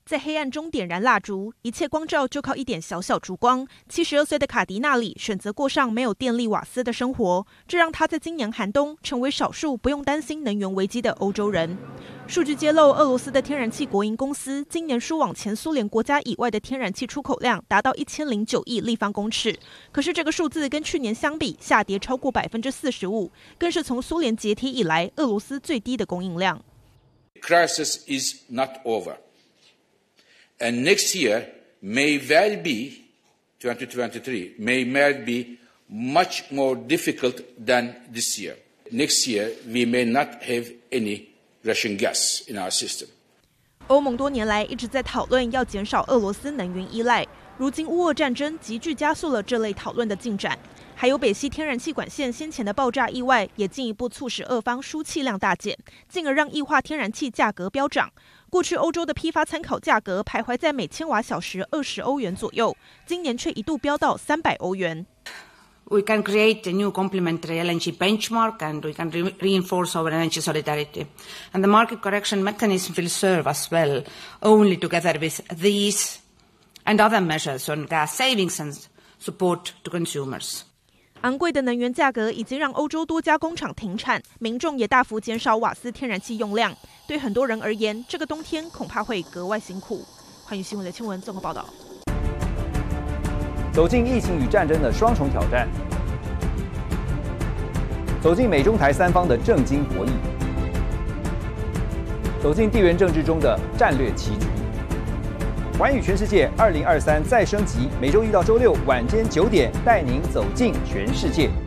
在黑暗中点燃蜡烛，一切光照就靠一点小小烛光。72岁的卡迪纳里选择过上没有电力瓦斯的生活，这让他在今年寒冬成为少数不用担心能源危机的欧洲人。数据揭露，俄罗斯的天然气国营公司今年输往前苏联国家以外的天然气出口量达到1009亿立方公尺，可是这个数字跟去年相比下跌超过45%，更是从苏联解体以来俄罗斯最低的供应量。 Crisis is not over. And next year may well be, 2023, may well be much more difficult than this year. Next year, we may not have any Russian gas in our system. 欧盟多年来一直在讨论要减少俄罗斯能源依赖，如今乌俄战争急剧加速了这类讨论的进展。还有北溪天然气管线先前的爆炸意外，也进一步促使俄方输气量大减，进而让液化天然气价格飙涨。过去欧洲的批发参考价格徘徊在每千瓦小时20欧元左右，今年却一度飙到300欧元。 We can create a new complementary LNG benchmark and we can reinforce our energy solidarity. And the market correction mechanism will serve us well only together with these and other measures on gas savings and support to consumers. 昂贵的能源价格已经让欧洲多家工厂停产，民众也大幅减少瓦斯天然气用量。对很多人而言，这个冬天恐怕会格外辛苦。欢迎新闻的新闻综合报道。 走进疫情与战争的双重挑战，走进美中台三方的政经博弈，走进地缘政治中的战略棋局。寰宇全世界2023再升级，每周一到周六晚间9点，带您走进全世界。